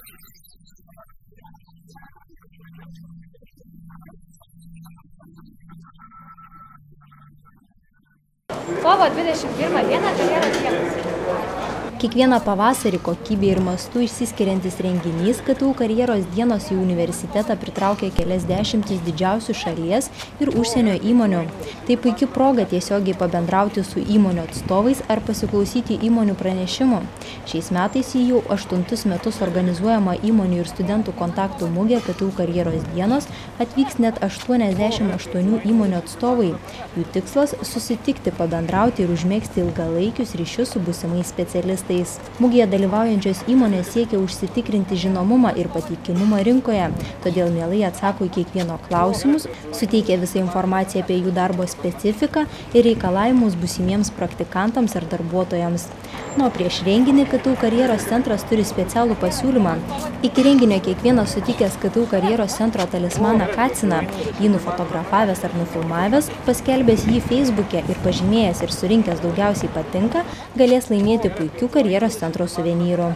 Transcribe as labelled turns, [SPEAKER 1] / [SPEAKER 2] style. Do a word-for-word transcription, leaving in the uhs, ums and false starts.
[SPEAKER 1] Kovo dvidešimt pirmą dieną karjeros dienos.
[SPEAKER 2] Kiekvieną pavasarį kokybė ir mastu išsiskiriantis renginys K T U karjeros dienos į universitetą pritraukia kelias dešimtis didžiausių šalies ir užsienio įmonių. Tai puikia proga tiesiogiai pabendrauti su įmonių atstovais ar pasiklausyti įmonių pranešimų. Šiais metais į jau aštuntus metus organizuojama įmonių ir studentų kontaktų mugė K T U karjeros dienos atvyks net aštuoniasdešimt aštuonių įmonių atstovai. Jų tikslas – susitikti, pabendrauti ir užmegzti ilgalaikius ryšius su būsimais specialistais. Mugėje dalyvaujančios įmonės siekia užsitikrinti žinomumą ir patikimumą rinkoje, todėl mielai atsako į kiekvieno klausimus, suteikia visą informaciją apie jų darbo specifiką ir reikalavimus būsimiems praktikantams ar darbuotojams. Nuo prieš renginį K T U karjeros centras turi specialų pasiūlymą. Iki renginio kiekvienas sutikęs K T U karjeros centro talismaną Kaciną, jį nufotografavęs ar nufilmavęs, paskelbęs jį Feisbuke ir pažymėjęs ir surinkęs daugiausiai patinka, galės laimėti puikių karjeros centro suvenyrų.